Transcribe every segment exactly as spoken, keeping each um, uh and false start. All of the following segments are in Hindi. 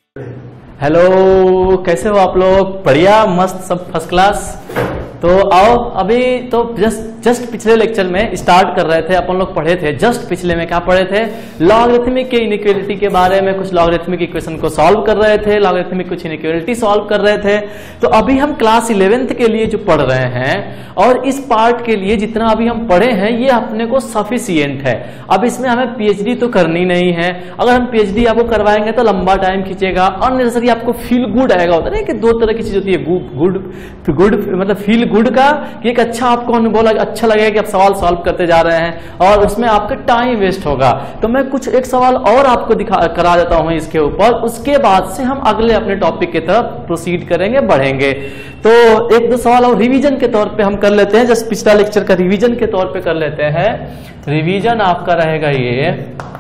हेलो, कैसे हो आप लोग? बढ़िया, मस्त, सब फर्स्ट क्लास। तो आओ, अभी तो जस्ट जस्ट पिछले लेक्चर में स्टार्ट कर रहे थे, अपन लोग पढ़े थे। जस्ट पिछले में क्या पढ़े थे? लॉगरिथमिक के इनइक्वालिटी के बारे में, कुछ लॉगरिथमिक इक्वेशन को सॉल्व कर रहे थे, लॉगरिथमिक कुछ इनइक्वालिटी सॉल्व कर रहे थे। तो अभी हम क्लास इलेवेंथ के लिए जो पढ़ रहे हैं, और इस पार्ट के लिए जितना अभी हम पढ़े हैं ये अपने को सफिशियंट है। अब इसमें हमें पीएचडी तो करनी नहीं है। अगर हम पीएचडी आपको करवाएंगे तो लंबा टाइम खींचेगा, अननेसेसरी आपको फील गुड आएगा। होता है कि दो तरह की चीज होती है, गुड गुड मतलब फील गुड का, कि एक अच्छा आपको अनुभव लगे, अच्छा लगेगा कि आप सवाल सॉल्व करते जा रहे हैं, और उसमें आपका टाइम वेस्ट होगा। तो मैं कुछ एक सवाल और आपको दिखा करा देता हूं इसके ऊपर, उसके बाद से हम अगले अपने टॉपिक की तरफ प्रोसीड करेंगे, बढ़ेंगे। तो एक दो सवाल और रिवीजन के तौर पे हम कर लेते हैं, जस्ट पिछला लेक्चर का रिवीजन के तौर पे कर लेते हैं। रिवीजन आपका रहेगा ये,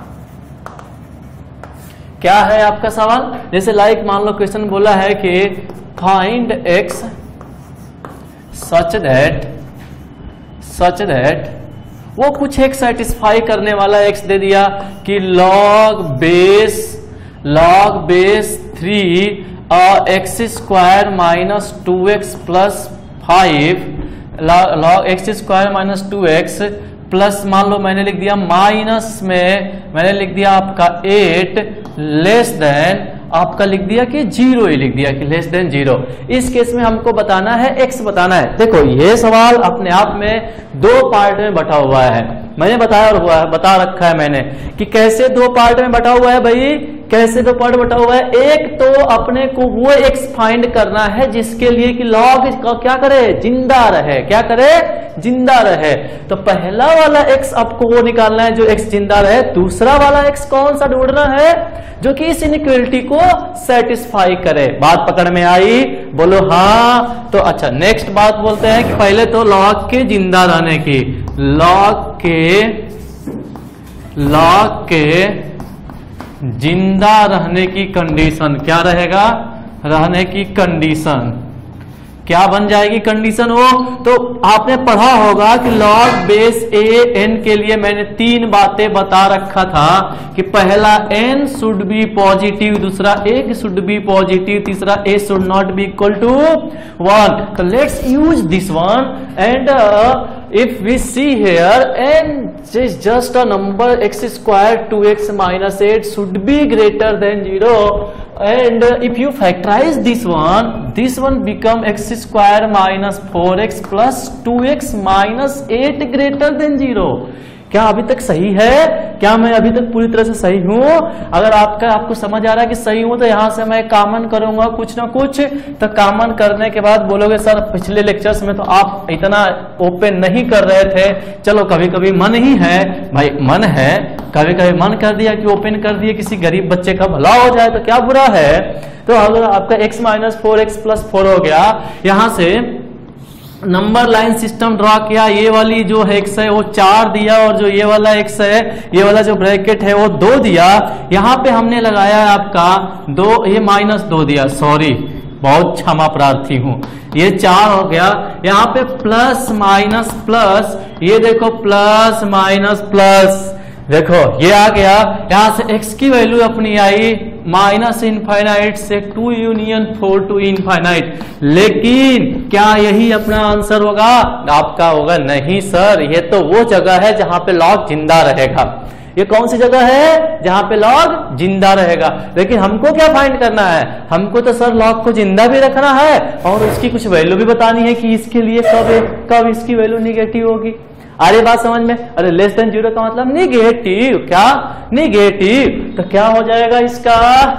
क्या है आपका सवाल? जैसे लाइक मान लो क्वेश्चन बोला है कि find x such that such that वो कुछ एक सेटिस्फाई करने वाला एक्स दे दिया कि log base log base three x square minus two x plus five log x square minus two x plus मान लो मैंने लिख दिया माइनस में मैंने लिख दिया आपका एट, लेस देन आपका लिख दिया कि जीरो ही लिख दिया कि लेस देन जीरो। इस केस में हमको बताना है एक्स बताना है। देखो ये सवाल अपने आप में दो पार्ट में बटा हुआ है, मैंने बताया हुआ है बता रखा है मैंने कि कैसे दो पार्ट में बटा हुआ है भाई, कैसे दो पार्ट बटा हुआ है। एक तो अपने को वो एक्स फाइंड करना है जिसके लिए कि लॉग का क्या करे, जिंदा रहे, क्या करे, जिंदा रहे। तो पहला वाला एक्स आपको वो निकालना है जो एक्स जिंदा रहे। दूसरा वाला एक्स कौन सा ढूंढना है? जो कि इस इनइक्वालिटी को सेटिस्फाई करे। बात पकड़ में आई? बोलो हाँ। तो अच्छा, नेक्स्ट बात बोलते हैं कि पहले तो लॉग के जिंदा रहने की, लॉग के लॉग के जिंदा रहने की कंडीशन क्या रहेगा? रहने की कंडीशन क्या बन जाएगी? कंडीशन वो तो आपने पढ़ा होगा कि log बेस ए एन के लिए मैंने तीन बातें बता रखा था कि पहला n शुड बी पॉजिटिव, दूसरा a शुड बी पॉजिटिव, तीसरा a should not be equal to one. तो let's use this one and if we see here n is just a number x square two x minus eight should be greater than zero, and if you factorize this one, this one become x square minus four x plus two x minus eight greater than zero। क्या अभी तक सही है? क्या मैं अभी तक पूरी तरह से सही हूं? अगर आपका आपको समझ आ रहा है कि सही हूं तो यहां से मैं कॉमन करूंगा कुछ ना कुछ। तो कॉमन करने के बाद बोलोगे सर पिछले लेक्चर्स में तो आप इतना ओपन नहीं कर रहे थे। चलो कभी कभी मन ही है भाई, मन है, कभी कभी मन कर दिया कि ओपन कर दिए, किसी गरीब बच्चे का भला हो जाए तो क्या बुरा है। तो अगर आपका x minus four x plus four हो गया, यहां से नंबर लाइन सिस्टम ड्रॉ किया, ये वाली जो एक्स है वो चार दिया, और जो ये वाला एक्स है, ये वाला जो ब्रैकेट है वो दो दिया। यहां पे हमने लगाया है आपका दो, ये माइनस दो दिया, सॉरी बहुत क्षमा प्रार्थी हूं, ये चार हो गया। यहाँ पे प्लस माइनस प्लस, ये देखो प्लस माइनस प्लस, देखो ये आ गया। यहां से x की वैल्यू अपनी आई माइनस इनफाइनाइट से two union four to infinite. लेकिन क्या यही अपना आंसर होगा? आपका होगा नहीं सर, ये तो वो जगह है जहां पे लॉग जिंदा रहेगा। ये कौन सी जगह है? जहां पे लॉग जिंदा रहेगा। लेकिन हमको क्या फाइंड करना है? हमको तो सर लॉग को जिंदा भी रखना है और उसकी कुछ वैल्यू भी बतानी है कि इसके लिए कब कब इसकी वैल्यू निगेटिव होगी। अरे बात समझ में? अरे लेस देन जीरो का मतलब निगेटिव, क्या निगेटिव। तो क्या हो जाएगा इसका?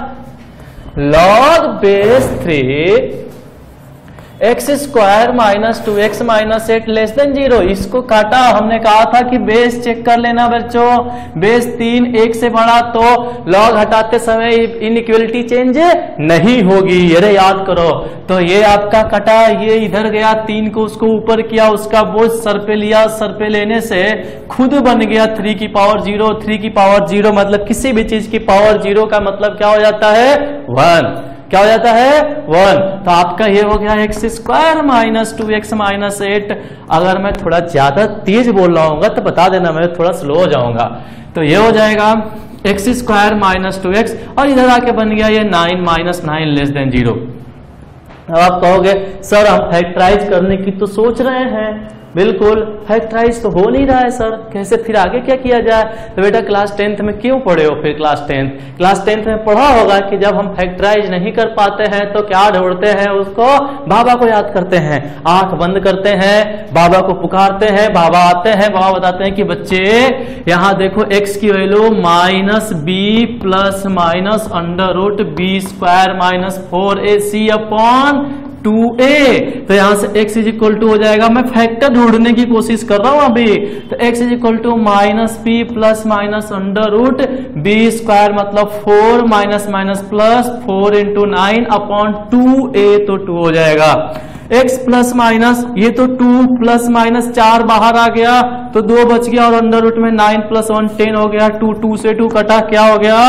log base three x square minus two x minus eight less than zero. इसको काटा, हमने कहा था कि बेस चेक कर लेना बच्चों, बेस तीन एक से बड़ा तो लॉग हटाते समय इनइक्वालिटी चेंज नहीं होगी, अरे याद करो। तो ये आपका कटा, ये इधर गया, तीन को उसको ऊपर किया, उसका बोझ सर पे लिया, सर पे लेने से खुद बन गया थ्री की पावर जीरो। थ्री की पावर जीरो मतलब किसी भी चीज की पावर जीरो का मतलब क्या हो जाता है? वन। क्या हो जाता है? वन। तो आपका ये हो गया x square minus two x minus eight. अगर मैं थोड़ा ज्यादा तेज बोल रहा हूँ तो बता देना, मैं थोड़ा स्लो हो जाऊंगा। तो ये हो जाएगा x square minus two x, और इधर आके बन गया ये nine minus nine less than zero. अब आप कहोगे सर हम फैक्टराइज करने की तो सोच रहे हैं, बिल्कुल फैक्टराइज तो हो नहीं रहा है सर, कैसे फिर आगे क्या किया जाए? तो बेटा क्लास टेंथ में क्यों पढ़े हो? फिर क्लास टेंथ क्लास टेंथ में पढ़ा होगा कि जब हम फैक्टराइज नहीं कर पाते हैं तो क्या ढूंढते हैं? उसको बाबा को याद करते हैं, आंख बंद करते हैं, बाबा को पुकारते हैं, बाबा आते हैं, बाबा बताते हैं कि बच्चे यहाँ देखो x की value minus b plus minus under root b square minus four a c upon two a, तो यहां से x इज इक्वल टू हो जाएगा, मैं फैक्टर ढूंढने की कोशिश कर रहा हूं अभी, तो x is equal to minus p plus minus under root b square मतलब four minus minus plus four into nine upon two a, तो टू हो जाएगा। x प्लस माइनस ये तो टू प्लस माइनस चार बाहर आ गया तो दो बच गया, और अंडर रूट में नाइन प्लस वन टेन हो गया, टू टू से टू कटा, क्या हो गया?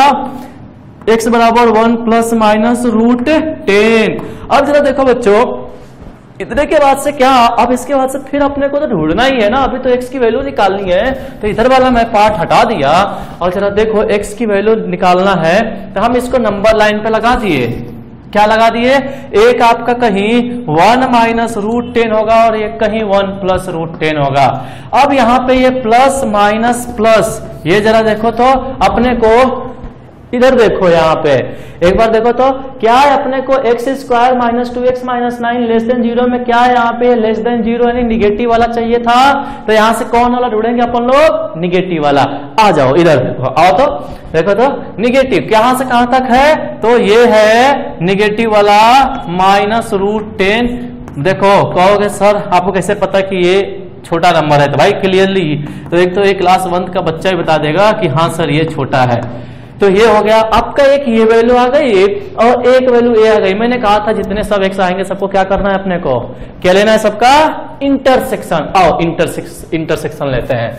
x बराबर one plus minus root ten. अब जरा देखो बच्चों, इतने के बाद से क्या, अब इसके बाद से फिर अपने को तो ढूंढना ही है ना, अभी तो x की वैल्यू निकालनी है, तो इधर वाला मैं पार्ट हटा दिया, और जरा देखो x की वैल्यू निकालना है तो हम इसको नंबर लाइन पे लगा दिए। क्या लगा दिए? एक आपका कहीं वन माइनस रूट टेन होगा और एक कहीं वन प्लस रूट टेन होगा। अब यहाँ पे ये प्लस माइनस प्लस, ये जरा देखो तो अपने को इधर देखो, यहाँ पे एक बार देखो तो क्या है, अपने को x square minus two x minus nine less than zero में क्या है, यहाँ पे लेस देन जीरो यानी निगेटिव वाला चाहिए था, तो यहाँ से कौन वाला ढूंढेंगे अपन लोग? निगेटिव वाला। आ जाओ इधर देखो, आओ तो देखो तो निगेटिव कहां से कहां तक है, तो ये है निगेटिव वाला माइनस रूट टेन। देखो कहोगे सर आपको कैसे पता कि ये छोटा नंबर है, तो भाई क्लियरली तो एक तो एक क्लास वन का बच्चा ही बता देगा कि हाँ सर ये छोटा है। तो ये हो गया आपका, एक ये वैल्यू आ गई और एक वैल्यू ए आ गई। मैंने कहा था जितने सब एक्स आएंगे सबको क्या करना है, अपने को क्या लेना है, सबका इंटरसेक्शन। आओ इंटरसेक्शन इंटरसेक्शन लेते हैं,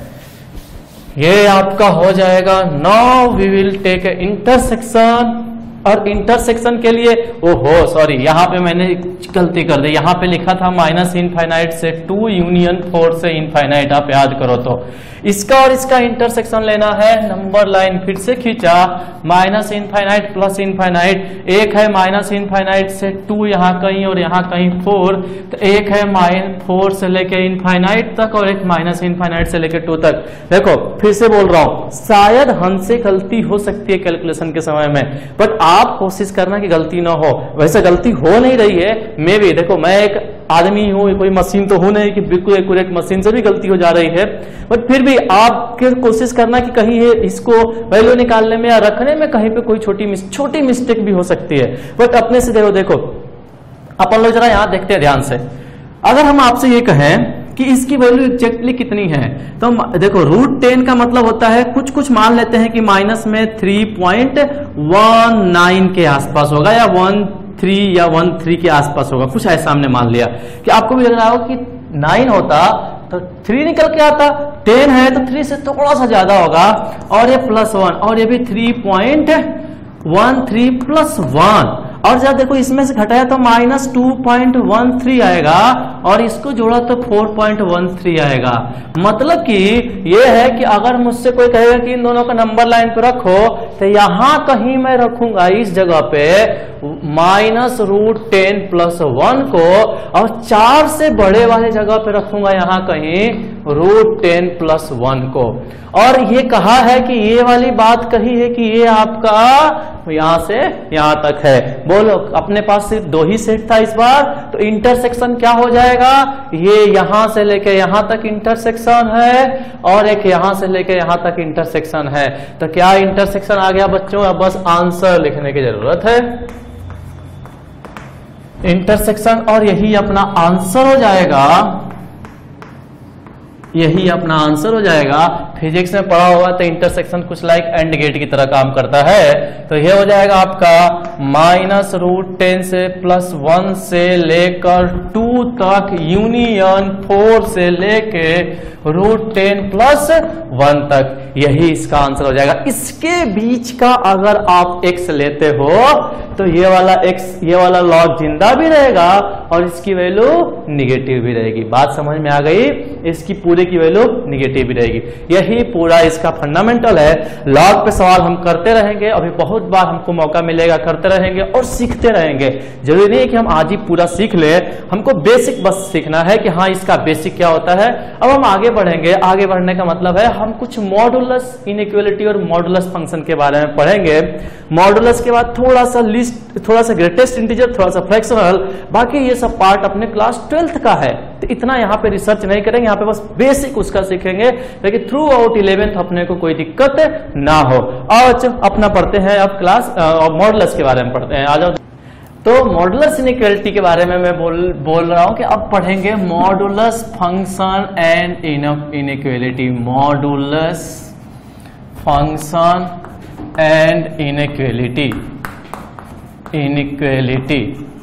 ये आपका हो जाएगा। Now we will take a intersection, और इंटरसेक्शन के लिए ओहो सॉरी यहाँ पे मैंने गलती कर दी, यहाँ पे लिखा था माइनस इनफाइनाइट से टू यूनियन फोर से इनफाइनाइट, आप याद करो तो इसका और इसका इंटरसेक्शन लेना है। नंबर लाइन फिर से खींचा, माइनस इनफाइनाइट प्लस इनफाइनाइट, एक है माइनस इनफाइनाइट से टू यहाँ कहीं और यहाँ कहीं फोर, तो एक है माइन फोर से लेके इनफाइनाइट तक और एक माइनस इनफाइनाइट से लेके टू तक। देखो फिर से बोल रहा हूं, शायद हमसे गलती हो सकती है कैलकुलेशन के समय में, बट आप कोशिश करना कि गलती ना हो। वैसे गलती हो नहीं रही है, मे भी देखो मैं एक आदमी हूं, कोई मशीन तो हूं नहीं कि बिल्कुल एक्यूरेट मशीन से भी गलती हो जा रही है, बट फिर भी आप कोशिश करना कि कहीं ये इसको वैल्यू निकालने में या रखने में कहीं पे कोई छोटी मिस, छोटी मिस्टेक भी हो सकती है, बट अपने से देखो देखो अपन लोग जरा यहां देखते हैं ध्यान से। अगर हम आपसे ये कहें कि इसकी वैल्यू एग्जैक्टली कितनी है, तो देखो रूट टेन का मतलब होता है, कुछ कुछ मान लेते हैं कि माइनस में थ्री पॉइंट वन नाइन के आसपास होगा या वन थ्री या वन थ्री के आसपास होगा, कुछ ऐसा हमने मान लिया कि आपको भी लग रहा हो कि नाइन होता तो थ्री निकल के आता, टेन है तो थ्री से थोड़ा सा ज्यादा होगा, और ये प्लस वन, और ये भी three point one three plus one, और जब देखो इसमें से घटाया तो minus two point one three आएगा, और इसको जोड़ा तो फोर पॉइंट वन थ्री आएगा। मतलब कि ये है कि अगर मुझसे कोई कहेगा कि इन दोनों का नंबर लाइन पे रखो, तो यहां कहीं मैं रखूंगा इस जगह पे minus root ten plus one को, और चार से बड़े वाले जगह पे रखूंगा यहाँ कहीं रूट टेन प्लस वन को। और ये कहा है कि ये वाली बात कही है कि ये आपका यहां से यहां तक है। बोलो अपने पास सिर्फ दो ही सेट था इस बार, तो इंटरसेक्शन क्या हो जाएगा, ये यहां से लेके यहां तक इंटरसेक्शन है और एक यहां से लेके यहां तक इंटरसेक्शन है। तो क्या इंटरसेक्शन आ गया बच्चों, अब बस आंसर लिखने की जरूरत है, इंटरसेक्शन, और यही अपना आंसर हो जाएगा, यही अपना आंसर हो जाएगा। फिजिक्स में पढ़ा होगा तो इंटरसेक्शन कुछ लाइक एंड गेट की तरह काम करता है, तो ये हो जाएगा आपका माइनस रूट टेन से प्लस वन से लेकर टू तक यूनियन फोर से लेके रूट टेन प्लस वन तक, यही इसका आंसर हो जाएगा। इसके बीच का अगर आप x लेते हो तो ये वाला x, ये वाला लॉग जिंदा भी रहेगा और इसकी वैल्यू निगेटिव भी रहेगी। बात समझ में आ गई? इसकी पूरे की वैल्यू निगेटिव ही रहेगी। यही पूरा इसका फंडामेंटल है। लॉग पे सवाल हम करते रहेंगे, अभी बहुत बार हमको मौका मिलेगा, करते रहेंगे और सीखते रहेंगे। जरूरी नहीं है कि हम आज ही पूरा सीख ले, हमको बेसिक बस सीखना है कि हाँ इसका बेसिक क्या होता है। अब हम आगे बढ़ेंगे, आगे बढ़ने का मतलब है हम कुछ मॉडुलस इनइक्वालिटी और मॉडुलस फंक्शन के बारे में पढ़ेंगे। मॉडुलस के बाद थोड़ा सा लिस्ट, थोड़ा सा ग्रेटेस्ट इंटीजर, थोड़ा सा फ्रैक्शनल, बाकी ये सब पार्ट अपने क्लास ट्वेल्थ का है, तो इतना यहाँ पे रिसर्च नहीं करेंगे, यहाँ पे बस बेसिक उसका सीखेंगे, लेकिन थ्रू आउट इलेवेंथ अपने को कोई दिक्कत ना हो। आज अपना पढ़ते हैं, अब क्लास मॉडुलस के बारे में पढ़ते हैं। आ जाओ। तो मॉडुलस इनइक्वालिटी के बारे में मैं बोल बोल रहा हूं कि अब पढ़ेंगे modulus function and inequality. Modulus function and inequality, inequality.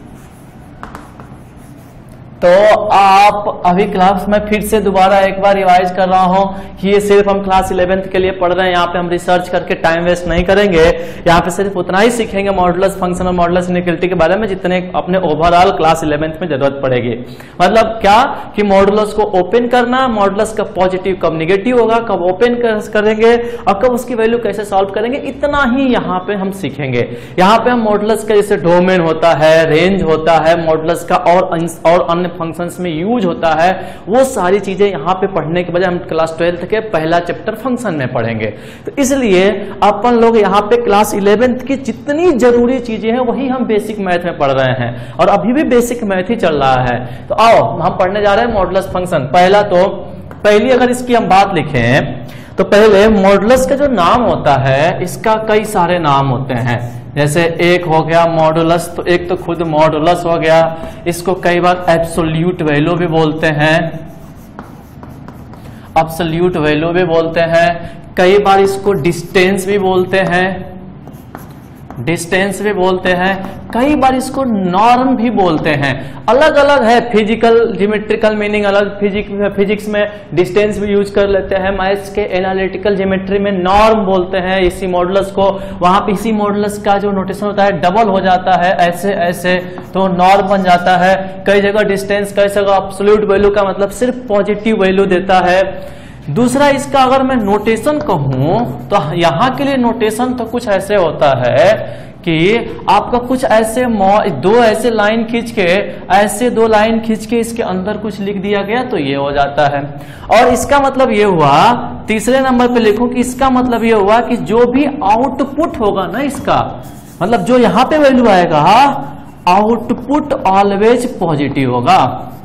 तो आप अभी क्लास में फिर से दोबारा एक बार रिवाइज कर रहा हूं कि ये सिर्फ हम क्लास इलेवेंथ के लिए पढ़ रहे हैं, यहाँ पे हम रिसर्च करके टाइम वेस्ट नहीं करेंगे। यहाँ पे सिर्फ उतना ही सीखेंगे मॉडुलस फंक्शन और मॉडुलस इनइक्वालिटी के बारे में जितने अपने ओवरऑल क्लास इलेवेंथ में जरूरत पड़ेगी। मतलब क्या कि मॉडुलस को ओपन करना, मॉडुलस का पॉजिटिव कब निगेटिव होगा, कब ओपन करेंगे और कब उसकी वैल्यू कैसे सॉल्व करेंगे, इतना ही यहाँ पे हम सीखेंगे। यहाँ पे हम मॉडुलस का जैसे डोमेन होता है, रेंज होता है, मॉडुलस का और और अन्य फंक्शंस में यूज होता है, वो सारी चीजें यहाँ पे पढ़ने के बजाय हम क्लास ट्वेल्थ के पहला चैप्टर फंक्शन में पढ़ेंगे। तो इसलिए अपन लोग यहाँ पे क्लास इलेवेंथ की जितनी जरूरी चीजें हैं वही हम बेसिक मैथ में पढ़ रहे हैं, और अभी भी बेसिक मैथ ही चल रहा है। तो आओ हम पढ़ने जा रहे हैं मॉडुलस फंक्शन। पहला तो पहली अगर इसकी हम बात लिखें तो पहले मॉडुलस का जो नाम होता है इसका कई सारे नाम होते हैं। जैसे एक हो गया मॉडुलस, तो एक तो खुद मॉडुलस हो गया, इसको कई बार एब्सोल्यूट वैल्यू भी बोलते हैं, एब्सोल्यूट वैल्यू भी बोलते हैं, कई बार इसको डिस्टेंस भी बोलते हैं, डिस्टेंस भी बोलते हैं, कई बार इसको नॉर्म भी बोलते हैं। अलग अलग है, फिजिकल ज्योमेट्रिकल मीनिंग अलग, फिजिक फिजिक्स में डिस्टेंस भी यूज कर लेते हैं, मैथ्स के एनालिटिकल ज्योमेट्री में नॉर्म बोलते हैं इसी मॉडुलस को। वहां पे इसी मॉडुलस का जो नोटेशन होता है डबल हो जाता है, ऐसे ऐसे, तो नॉर्म बन जाता है। कई जगह डिस्टेंस, कई जगह एब्सोल्यूट वैल्यू का मतलब सिर्फ पॉजिटिव वैल्यू देता है। दूसरा इसका अगर मैं नोटेशन कहूं तो यहां के लिए नोटेशन तो कुछ ऐसे होता है कि आपका कुछ ऐसे दो ऐसे लाइन खींच के, ऐसे दो लाइन खींच के इसके अंदर कुछ लिख दिया गया तो ये हो जाता है। और इसका मतलब ये हुआ, तीसरे नंबर पे लिखो कि इसका मतलब ये हुआ कि जो भी आउटपुट होगा ना इसका, मतलब जो यहां पे वैल्यू आएगा आउटपुट ऑलवेज पॉजिटिव होगा,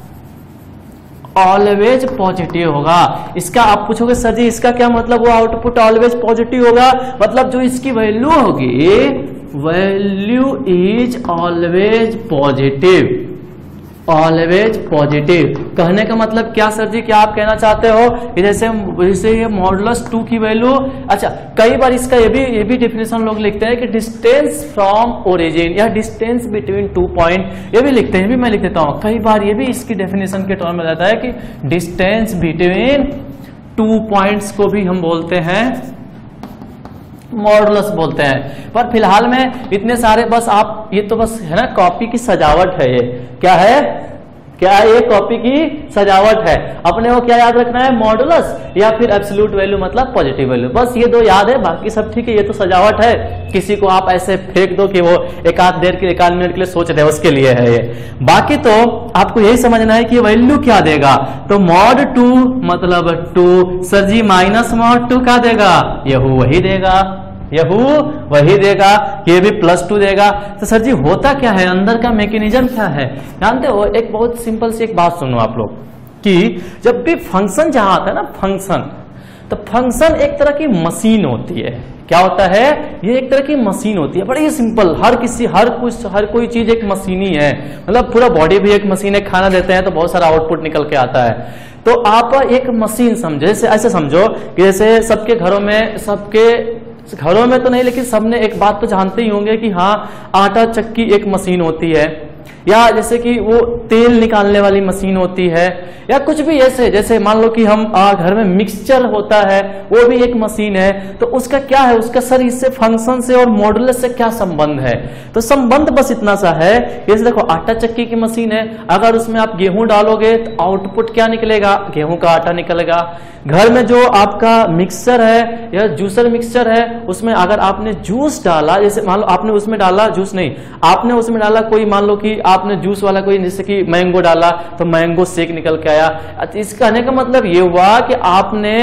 ऑलवेज पॉजिटिव होगा। इसका आप पूछोगे सर जी इसका क्या मतलब, वो आउटपुट ऑलवेज पॉजिटिव होगा मतलब जो इसकी वैल्यू होगी, value is always positive, always positive. कहने का मतलब क्या सर जी, क्या आप कहना चाहते हो कि जैसे जैसे ये मॉडुलस टू की वैल्यू, अच्छा कई बार इसका ये भी ये भी डिफिनेशन लोग लिखते हैं कि डिस्टेंस फ्रॉम ओरिजिन या डिस्टेंस बिटवीन टू पॉइंट, ये भी लिखते हैं, ये भी मैं लिख देता हूं कई बार, ये भी इसकी डेफिनेशन के टर्म में रहता है कि डिस्टेंस बिटवीन टू पॉइंट्स को भी हम बोलते हैं मॉडुलस बोलते हैं। पर फिलहाल में इतने सारे बस आप, ये तो बस है ना कॉपी की सजावट है, ये क्या है, क्या ये कॉपी की सजावट है। अपने को क्या याद रखना है, मॉडुलस या फिर एब्सोल्यूट वैल्यू मतलब पॉजिटिव वैल्यू, बस ये दो याद है, बाकी सब ठीक है, ये तो सजावट है। किसी को आप ऐसे फेंक दो कि वो एक आध देर के एक आध मिनट के लिए सोच रहे हैं, उसके लिए है ये। बाकी तो आपको यही समझना है कि वैल्यू क्या देगा, तो मॉड टू मतलब two, sir ji minus mod two क्या देगा, यहू वही देगा, यहू वही देगा, ये भी प्लस टू देगा। तो सर जी होता क्या है, अंदर का मैकेनिज्म क्या है, जानते हो। एक बहुत सिंपल सी एक बात सुनो आप लोग कि जब भी फंक्शन जहां आता है ना फंक्शन, तो फंक्शन एक तरह की मशीन होती है। क्या होता है, ये एक तरह की मशीन होती है, बड़ी सिंपल, हर किसी हर कुछ हर कोई चीज एक मशीन ही है, मतलब पूरा बॉडी भी एक मशीन है। खाना देते हैं तो बहुत सारा आउटपुट निकल के आता है। तो आप एक मशीन समझो, जैसे ऐसे समझो कि जैसे सबके घरों में, सबके घरों में तो नहीं लेकिन सबने एक बात तो जानते ही होंगे कि हाँ आटा चक्की एक मशीन होती है, या जैसे कि वो तेल निकालने वाली मशीन होती है, या कुछ भी ऐसे, जैसे मान लो कि हम आ, घर में मिक्सचर होता है, वो भी एक मशीन है। तो उसका क्या है, उसका सर इससे फंक्शन से और मॉडुलस से क्या संबंध है? तो संबंध बस इतना सा है, जैसे देखो आटा चक्की की मशीन है, अगर उसमें आप गेहूं डालोगे तो आउटपुट क्या निकलेगा? गेहूं का आटा निकलेगा। घर में जो आपका मिक्सर है या जूसर मिक्सचर है, उसमें अगर आपने जूस डाला, जैसे मान लो आपने उसमें डाला जूस नहीं, आपने उसमें डाला कोई, मान लो कि आपने जूस वाला कोई, जैसे कि मैंगो डाला तो मैंगो शेक निकल के आया। इस कहने का मतलब ये हुआ कि आपने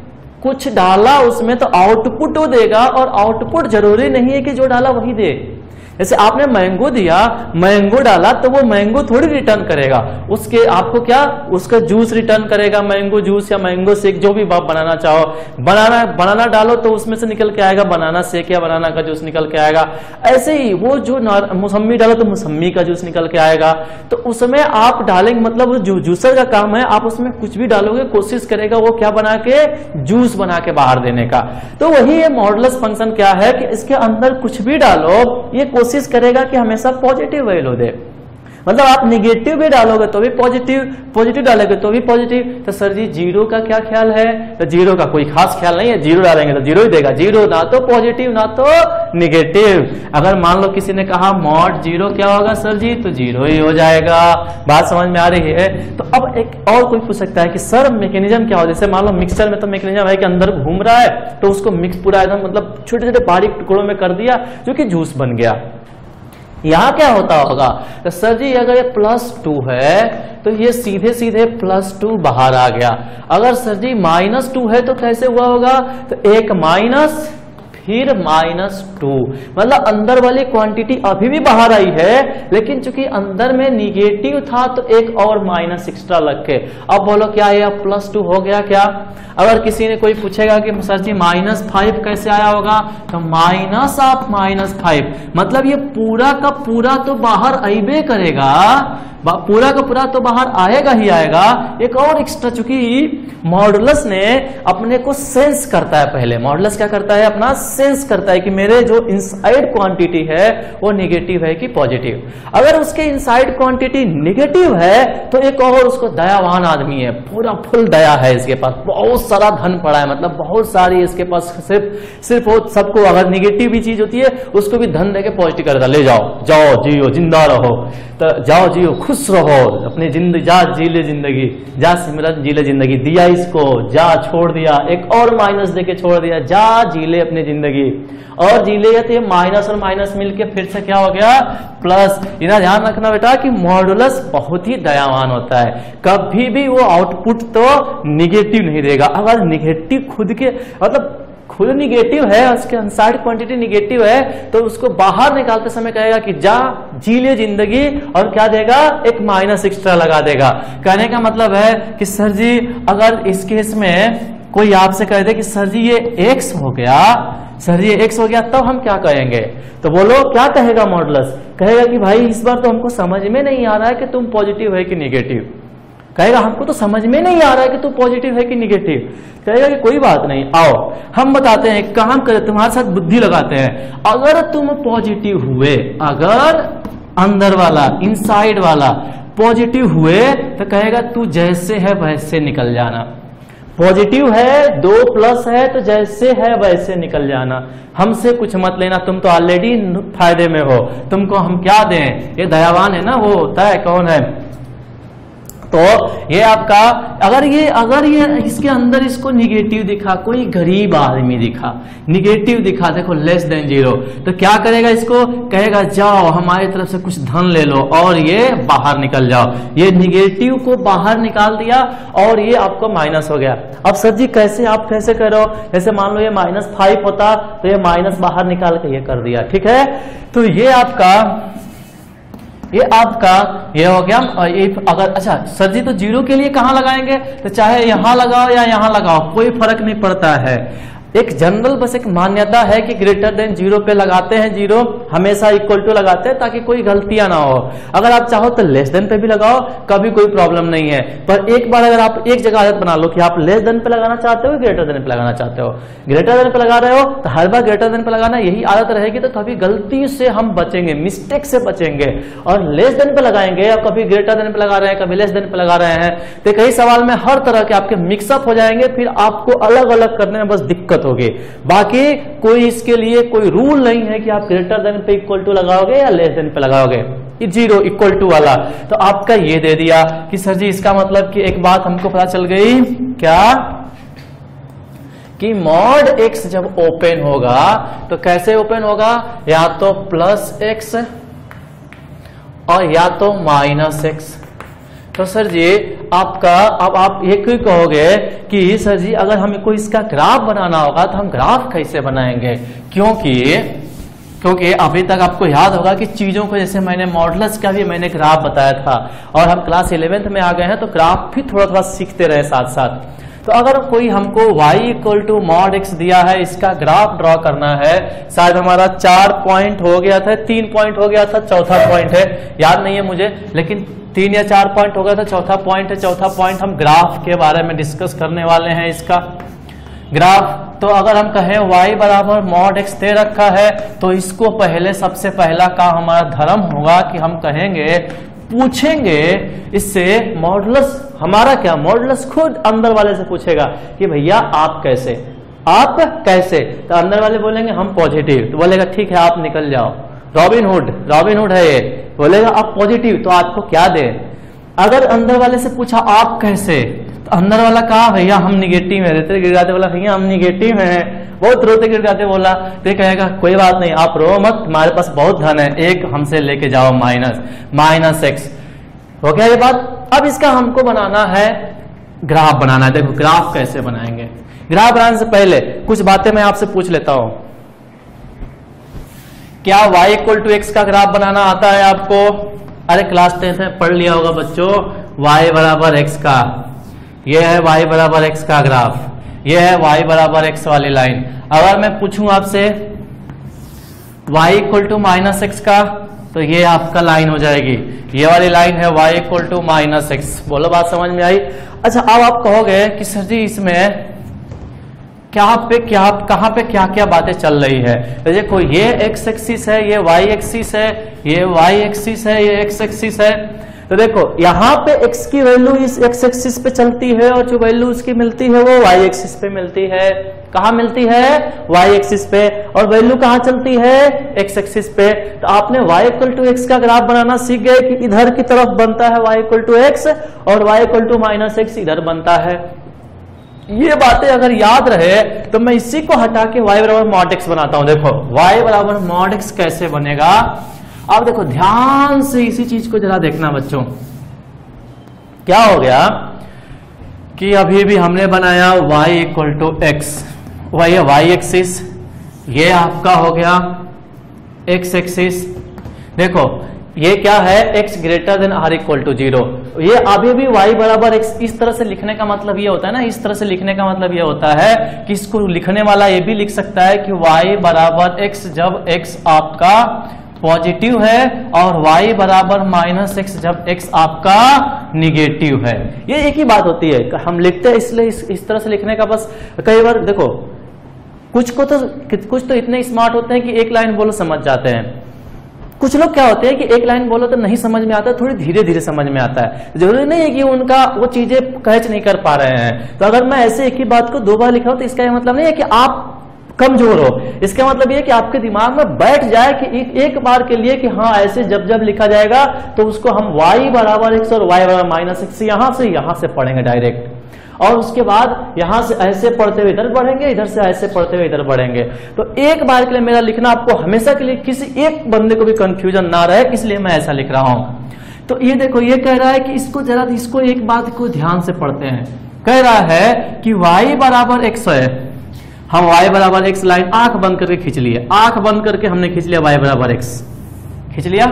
कुछ डाला उसमें तो आउटपुट वो देगा, और आउटपुट जरूरी नहीं है कि जो डाला वही दे। जैसे आपने मैंगो दिया, मैंगो डाला तो वो मैंगो थोड़ी रिटर्न करेगा, उसके आपको क्या, उसका जूस रिटर्न करेगा, मैंगो जूस या मैंगो शेक जो भी आप बनाना चाहो। बनाना बनाना डालो तो उसमें से निकल के आएगा बनाना शेक या बनाना का जूस निकल के आएगा। ऐसे ही वो जो मौसम्मी डालो तो मौसम्मी का जूस निकल के आएगा। तो उसमें आप डालेंगे, मतलब जो जूसर का काम है, आप उसमें कुछ भी डालोगे, कोशिश करेगा वो क्या बना के, जूस बना के बाहर देने का। तो वही है मॉडुलस फंक्शन क्या है कि इसके अंदर कुछ भी डालो, ये कोशिश करेगा कि हमेशा पॉजिटिव वैल्यू दे। मतलब आप निगेटिव भी डालोगे तो भी पॉजिटिव, पॉजिटिव डालोगे तो भी पॉजिटिव। तो सर जी जीरो का क्या ख्याल है? तो जीरो का कोई खास ख्याल नहीं है, जीरो डालेंगे तो जीरो ही देगा। जीरो ना तो पॉजिटिव ना तो निगेटिव। अगर मान लो किसी ने कहा मॉड जीरो क्या होगा सर जी, तो जीरो ही हो जाएगा। बात समझ में आ रही है? तो अब एक और कोई पूछ सकता है कि सर मैकेनिज्म क्या हो? जैसे मान लो मिक्सचर में तो मैकेनिज्म है कि अंदर घूम रहा है, तो उसको मिक्स पूरा एकदम मतलब छोटे छोटे बारीक टुकड़ों में कर दिया जो कि जूस बन गया। यहां क्या होता होगा? तो सर जी अगर ये प्लस टू है तो ये सीधे सीधे प्लस टू बाहर आ गया। अगर सर जी माइनस टू है तो कैसे हुआ होगा? तो एक माइनस फिर माइनस टू, मतलब अंदर वाली क्वांटिटी अभी भी बाहर आई है, लेकिन चूंकि अंदर में निगेटिव था तो एक और माइनस एक्स्ट्रा लग के, अब बोलो क्या है, प्लस टू हो गया क्या? अगर किसी ने कोई पूछेगा कि सर जी माइनस फाइव कैसे आया होगा, तो माइनस ऑफ माइनस फाइव, मतलब ये पूरा का पूरा तो बाहर आइबे करेगा, पूरा का पूरा तो बाहर आएगा ही आएगा। एक और एक्स्ट्रा, चूंकि मॉडुलस ने अपने को सेंस करता है, पहले मॉडुलस क्या करता है, अपना सेंस करता है कि मेरे जो इनसाइड क्वांटिटी है वो निगेटिव है कि पॉजिटिव। अगर उसके इनसाइड क्वांटिटी निगेटिव है तो एक और उसको दयावान आदमी है, पूरा फुल दया है, इसके पास बहुत सारा धन पड़ा है, मतलब बहुत सारी इसके पास, सिर्फ सिर्फ वो सबको, अगर निगेटिव भी चीज होती है उसको भी धन देके पॉजिटिव करता, ले जाओ जाओ जियो जिंदा रहो, तो जाओ जियो खुश रहो, अपनी जिंदगी जा जी ले जिंदगी, जा सिमरन जी ले जिंदगी, दिया इसको जा छोड़ दिया, एक और माइनस देके छोड़ दिया, जा जी ले अपनी जिंदगी और जी ले। तो ये माइनस और माइनस मिलके फिर से क्या हो गया, प्लस। इतना ध्यान रखना बेटा कि मॉडुलस बहुत ही दयावान होता है, कभी भी वो आउटपुट तो निगेटिव नहीं देगा। अगर निगेटिव खुद के मतलब खुद निगेटिव है, उसके इनसाइड क्वांटिटी निगेटिव है, तो उसको बाहर निकालते समय कहेगा कि जा जी ले जिंदगी, और क्या देगा, एक माइनस एक्स्ट्रा लगा देगा। कहने का मतलब है कि सर जी अगर इस केस में कोई आपसे कह दे कि सर जी ये एक्स हो गया, सर जी ये एक्स हो गया, तब तो हम क्या कहेंगे? तो बोलो क्या कहेगा मॉडुलस? कहेगा कि भाई इस बार तो हमको समझ में नहीं आ रहा है कि तुम पॉजिटिव है कि निगेटिव। कहेगा हमको तो समझ में नहीं आ रहा है कि तू पॉजिटिव है कि निगेटिव। कहेगा कि कोई बात नहीं, आओ हम बताते हैं, काम करें, तुम्हारे साथ बुद्धि लगाते हैं। अगर तुम पॉजिटिव हुए, अगर अंदर वाला इनसाइड वाला पॉजिटिव हुए, तो कहेगा तू जैसे है वैसे निकल जाना। पॉजिटिव है, दो प्लस है, तो जैसे है वैसे निकल जाना, हमसे कुछ मत लेना, तुम तो ऑलरेडी फायदे में हो, तुमको हम क्या दें। ये दयावान है ना, वो होता है, कौन है? तो ये आपका, अगर ये अगर ये इसके अंदर इसको निगेटिव दिखा, कोई गरीब आदमी दिखा, निगेटिव दिखा, देखो लेस देन जीरो, तो क्या करेगा, इसको कहेगा जाओ हमारी तरफ से कुछ धन ले लो और ये बाहर निकल जाओ। ये निगेटिव को बाहर निकाल दिया और ये आपको माइनस हो गया। अब सर जी कैसे, आप कैसे करो? जैसे मान लो ये माइनस फाइव होता तो ये माइनस बाहर निकाल के ये कर दिया, ठीक है। तो ये आपका ये आपका ये हो गया। ये अगर अच्छा सर जी तो जीरो के लिए कहां लगाएंगे? तो चाहे यहां लगाओ या यहां लगाओ, कोई फर्क नहीं पड़ता है। एक जनरल बस एक मान्यता है कि ग्रेटर देन जीरो पे लगाते हैं, जीरो हमेशा इक्वल टू लगाते हैं ताकि कोई गलतियां ना हो। अगर आप चाहो तो लेस देन पे भी लगाओ, कभी कोई प्रॉब्लम नहीं है। पर एक बार अगर आप एक जगह आदत बना लो कि आप लेस देन पे लगाना चाहते हो, ग्रेटर देन पे लगाना चाहते हो, ग्रेटर देन पे लगा रहे हो तो हर बार ग्रेटर देन पे लगाना, यही आदत रहेगी तो कभी गलती से हम बचेंगे, मिस्टेक से बचेंगे। और लेस देन पे लगाएंगे या कभी ग्रेटर देन पे लगा रहे हैं, कभी लेस देन पे लगा रहे हैं, तो कई सवाल में हर तरह के आपके मिक्सअप हो जाएंगे, फिर आपको अलग अलग करने में बस दिक्कत होगी। बाकी कोई इसके लिए कोई रूल नहीं है कि आप ग्रेटर देन पे इक्वल टू लगाओगे या लेस देन पे लगाओगे, ये जीरो इक्वल टू वाला। तो आपका ये दे दिया कि सर जी इसका मतलब कि एक बात हमको पता चल गई, क्या कि मॉड एक्स जब ओपन होगा तो कैसे ओपन होगा, या तो प्लस एक्स और या तो माइनस एक्स। तो सर जी आपका अब आप ये क्यों कहोगे कि सर जी अगर हमको इसका ग्राफ बनाना होगा तो हम ग्राफ कैसे बनाएंगे, क्योंकि क्योंकि अभी तक आपको याद होगा कि चीजों को, जैसे मैंने मॉडल्स का भी मैंने ग्राफ बताया था और हम क्लास इलेवेंथ में आ गए हैं तो ग्राफ भी थोड़ा थोड़ा सीखते रहे साथ साथ। तो अगर कोई हमको y equal to mod x दिया है, इसका ग्राफ ड्रॉ करना है, शायद हमारा चार पॉइंट हो गया था, तीन पॉइंट हो गया था, चौथा पॉइंट है, याद नहीं है मुझे, लेकिन तीन या चार पॉइंट हो गया था, चौथा पॉइंट है। चौथा पॉइंट हम ग्राफ के बारे में डिस्कस करने वाले हैं, इसका ग्राफ। तो अगर हम कहें y बराबर मॉड एक्स दे रखा है तो इसको पहले सबसे पहला काम हमारा धर्म होगा कि हम कहेंगे, पूछेंगे इससे मॉडुलस, हमारा क्या मॉडुलस खुद अंदर वाले से पूछेगा कि भैया आप कैसे, आप कैसे, तो अंदर वाले बोलेंगे हम पॉजिटिव, तो बोलेगा ठीक है आप निकल जाओ, रॉबिन हुड, रॉबिन हुड है ये, बोलेगा आप पॉजिटिव तो आपको क्या दे। अगर अंदर वाले से पूछा आप कैसे, तो अंदर वाला कहा भैया हम निगेटिव है, रहते गिड़गाते बोला भैया हम निगेटिव हैं, बहुत रोते गिड़गाते बोला, तो कहेगा कोई बात नहीं आप रो मत, हमारे पास बहुत धन है, एक हमसे लेके जाओ माइनस माइनस एक्स। हो गया ये बात। अब इसका हमको बनाना है ग्राफ बनाना है। देखो ग्राफ कैसे बनाएंगे, ग्राफ बनाने से पहले कुछ बातें मैं आपसे पूछ लेता हूं। क्या y इक्वल टू एक्स का ग्राफ बनाना आता है आपको? अरे क्लास टेंथ में पढ़ लिया होगा बच्चों, y बराबर एक्स का, ये है y बराबर एक्स का ग्राफ, ये है y बराबर एक्स वाली लाइन। अगर मैं पूछूं आपसे y equal to minus x का, तो ये आपका लाइन हो जाएगी, ये वाली लाइन है y equal to minus x. बोलो बात समझ में आई? अच्छा अब आप कहोगे कि सर जी इसमें क्या पे क्या कहां पे क्या क्या बातें चल रही है। तो देखो ये एक्स एक्सिस है, ये वाई एक्सिस है, ये वाई एक्सिस है, ये एक्स एक्सिस है। तो देखो यहाँ पे x की वैल्यू इस x एक्सिस पे चलती है और जो वैल्यू उसकी मिलती है वो y एक्सिस पे मिलती है। कहाँ मिलती है? y एक्सिस पे। और वैल्यू कहाँ चलती है? x एक्सिस पे। तो आपने y इक्वल टू एक्स का ग्राफ बनाना सीख गए कि इधर की तरफ बनता है y इक्वल टू एक्स और y equal to minus x इधर बनता है। ये बातें अगर याद रहे तो मैं इसी को हटा के y बराबर मॉड एक्स बनाता हूं। देखो y बराबर मॉड एक्स कैसे बनेगा, अब देखो ध्यान से इसी चीज को जरा देखना बच्चों। क्या हो गया कि अभी भी हमने बनाया y इक्वल टू एक्स, वही y एक्सिस, ये आपका हो गया x एक्सिस। देखो ये क्या है, x greater than or equal to zero. ये अभी भी y बराबर x, इस तरह से लिखने का मतलब ये होता है ना, इस तरह से लिखने का मतलब ये होता है कि इसको लिखने वाला ये भी लिख सकता है कि y बराबर x जब x आपका पॉजिटिव है और y बराबर माइनस एक्स जब x आपका निगेटिव है। ये एक ही बात होती है, हम लिखते हैं इसलिए इस, इस तरह से लिखने का बस। कई बार देखो कुछ को तो कुछ तो इतने स्मार्ट होते हैं कि एक लाइन बोलो समझ जाते हैं, कुछ लोग क्या होते हैं कि एक लाइन बोलो तो नहीं समझ में आता है, थोड़ी धीरे धीरे समझ में आता है। जरूरी नहीं है कि उनका वो चीजें कैच नहीं कर पा रहे हैं। तो अगर मैं ऐसे एक ही बात को दो बार लिखा हूं तो इसका यह मतलब नहीं है कि आप कमजोर हो, इसका मतलब ये कि आपके दिमाग में बैठ जाए कि एक, एक बार के लिए कि हाँ ऐसे जब जब लिखा जाएगा तो उसको हम y बराबर एक्स और y बराबर माइनस एक्स यहां से यहां से पढ़ेंगे डायरेक्ट, और उसके बाद यहां से ऐसे पढ़ते हुए इधर बढ़ेंगे, इधर से ऐसे पढ़ते हुए इधर बढ़ेंगे। तो एक बार के लिए मेरा लिखना आपको हमेशा के लिए किसी एक बंदे को भी कंफ्यूजन ना रहे, इसलिए मैं ऐसा लिख रहा हूं। तो ये देखो ये कह रहा है कि इसको जरा इसको एक बात को ध्यान से पढ़ते हैं। कह रहा है कि y बराबर एक्स है, हम y बराबर एक्स लाइन आंख बंद करके खींच लिए, आंख बंद करके हमने खींच लिया y बराबर एक्स, खींच लिया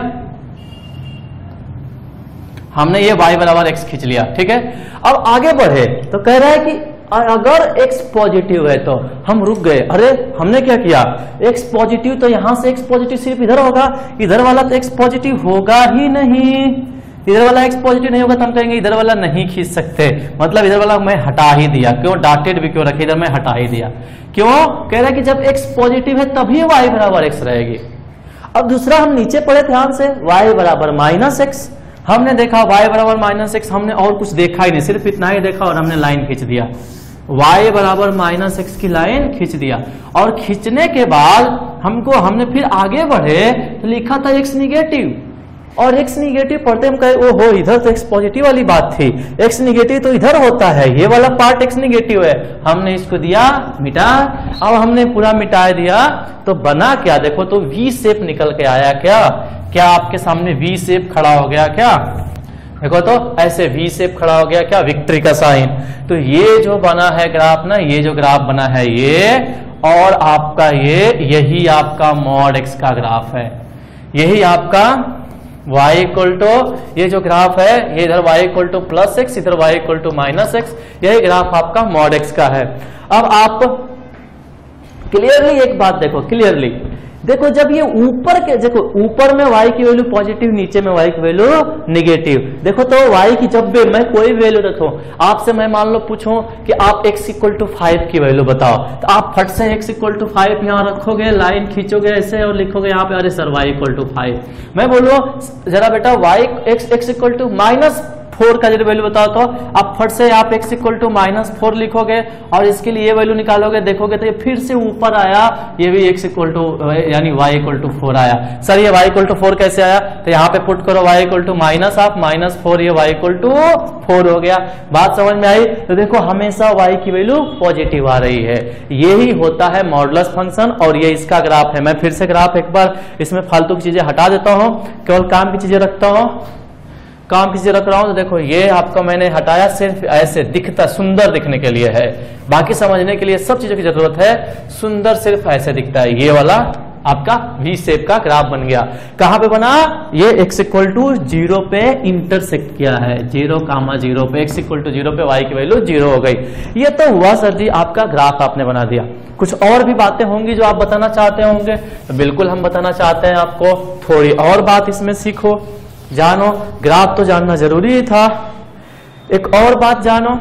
हमने ये y बराबर एक्स खींच लिया, ठीक है। अब आगे बढ़े तो कह रहा है कि और अगर x पॉजिटिव है तो हम रुक गए, अरे हमने क्या किया, x पॉजिटिव तो यहां से x पॉजिटिव सिर्फ इधर होगा, इधर वाला तो x पॉजिटिव होगा ही नहीं, इधर वाला x पॉजिटिव नहीं होगा तो हम कहेंगे इधर वाला नहीं खींच सकते, मतलब इधर वाला मैं हटा ही दिया, क्यों डॉटेड भी क्यों रखे, इधर मैं हटा ही दिया, क्यों कह रहा है कि जब x पॉजिटिव है तभी y बराबर x रहेगी। अब दूसरा हम नीचे पढ़े ध्यान से, y बराबर माइनस एक्स, हमने देखा y बराबर माइनस एक्स, हमने और कुछ देखा ही नहीं, सिर्फ इतना ही देखा और हमने लाइन खींच दिया, y बराबर माइनस एक्स की लाइन खींच दिया, और खींचने के बाद हमको हमने फिर आगे बढ़े तो लिखा था x निगेटिव, और x निगेटिव पढ़ते हम कहे ओ हो इधर तो x पॉजिटिव वाली बात थी, x निगेटिव तो इधर होता है, ये वाला पार्ट x निगेटिव है, हमने इसको दिया मिटा, अब हमने पूरा मिटा दिया तो बना क्या, देखो तो V शेप निकल के आया, क्या क्या आपके सामने V शेप खड़ा हो गया, क्या देखो तो ऐसे V शेप खड़ा हो गया, क्या विक्ट्री का साइन। तो ये जो बना है ग्राफ ना, ये जो ग्राफ बना है ये, और आपका ये यही आपका मॉड x का ग्राफ है, यही आपका y इक्वल टू ये जो ग्राफ है ये इधर y equal to plus x, इधर y equal to minus x, यही ग्राफ आपका मॉड x का है। अब आप क्लियरली एक बात देखो, क्लियरली देखो, जब ये ऊपर के देखो, ऊपर में y की वैल्यू पॉजिटिव, नीचे में y की वैल्यू निगेटिव, देखो तो y की जब भी मैं कोई वैल्यू रखूं, आपसे मैं मान लो पूछूं कि आप x इक्वल टू फाइव की वैल्यू बताओ, तो आप फट से x इक्वल टू फाइव यहाँ रखोगे, लाइन खींचोगे ऐसे और लिखोगे यहाँ पे, अरे sir y equal to five, मैं बोलो जरा बेटा y x x equal to minus four का जब वैल्यू बताओ तो आप फट से आप x equal to minus four लिखोगे और इसके लिए ये वैल्यू निकालोगे, देखोगे तो ये फिर से ऊपर आया, ये भी x इक्वल टू यानी y इक्वल टू फोर आया। सर ये y इक्वल टू फोर कैसे आया, तो यहाँ पे पुट करो y इक्वल टू माइनस आप माइनस फोर, ये y इक्वल टू फोर हो गया। बात समझ में आई? तो देखो हमेशा y की वैल्यू पॉजिटिव आ रही है, यही होता है मॉडुलस फंक्शन, और ये इसका ग्राफ है। मैं फिर से ग्राफ एक बार इसमें फालतू की चीजें हटा देता हूँ, केवल काम की चीजें रखता हूँ, काम की चीजें रख रहा हूं। तो देखो ये आपको मैंने हटाया सिर्फ ऐसे दिखता, सुंदर दिखने के लिए है, बाकी समझने के लिए सब चीजों की जरूरत है, सुंदर सिर्फ ऐसे दिखता है। ये वाला आपका वी शेप का ग्राफ बन गया। कहां पे बना, ये x इक्वल टू जीरो पे इंटरसेक्ट किया है, जीरो कामा जीरो पे, x इक्वल टू जीरो पे y की वैल्यू जीरो हो गई। ये तो हुआ सर जी आपका ग्राफ आपने बना दिया। कुछ और भी बातें होंगी जो आप बताना चाहते होंगे, तो बिल्कुल हम बताना चाहते हैं आपको, थोड़ी और बात इसमें सीखो, जानो, ग्राफ तो जानना जरूरी ही था। एक और बात जानो,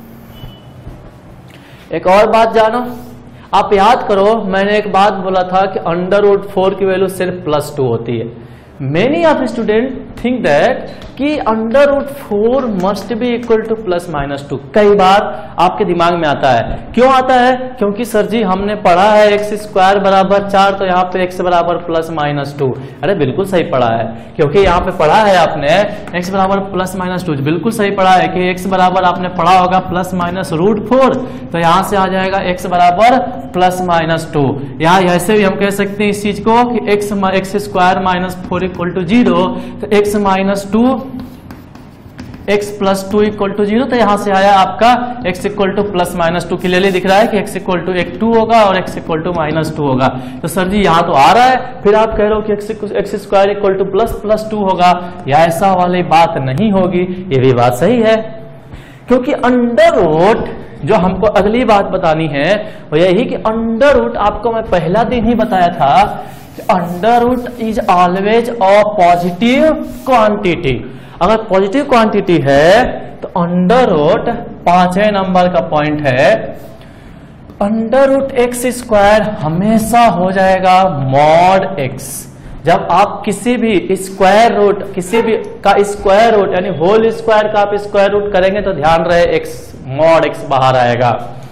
एक और बात जानो, आप याद करो मैंने एक बात बोला था कि अंडर रूट फोर की वैल्यू सिर्फ प्लस टू होती है। Many of student think that कि under root four must be equal to plus minus two, कई बार आपके दिमाग में आता है। क्यों आता है? क्योंकि सर जी हमने पढ़ा है एक्स स्क्वायर बराबर चार, तो यहाँ पे एक्स बराबर प्लस माइनस टू। अरे बिल्कुल सही पढ़ा है, क्योंकि यहाँ पे पढ़ा है आपने एक्स बराबर प्लस माइनस टू, बिल्कुल सही पढ़ा है कि एक्स बराबर आपने पढ़ा होगा प्लस माइनस रूट फोर, तो यहाँ से आ जाएगा एक्स बराबर प्लस माइनस टू। यहाँ ऐसे भी हम कह सकते हैं इस चीज को कि x x square minus four equal to zero, तो x minus two x plus two equal to zero, तो यहां से आया आपका x equal to plus minus two. Clearly दिख रहा है कि x इक्वल टू एक टू होगा और x equal to minus two होगा। तो सर जी यहाँ तो आ रहा है, फिर आप कह रहे हो कि x square equal to plus plus two होगा, या ऐसा वाली बात नहीं होगी। ये भी बात सही है, क्योंकि अंडर रूट जो हमको अगली बात बतानी है वो यही कि अंडर रूट आपको मैं पहला दिन ही बताया था कि under root is always a positive quantity. अगर पॉजिटिव क्वांटिटी है तो अंडर रूट पांचवें नंबर का पॉइंट है, अंडर रूट एक्स स्क्वायर हमेशा हो जाएगा मॉड एक्स। जब आप किसी भी स्क्वायर रूट किसी भी का स्क्वायर रूट यानी होल स्क्वायर का आप स्क्वायर रूट करेंगे तो ध्यान रहे एक्स मॉड एक्स बाहर आएगा।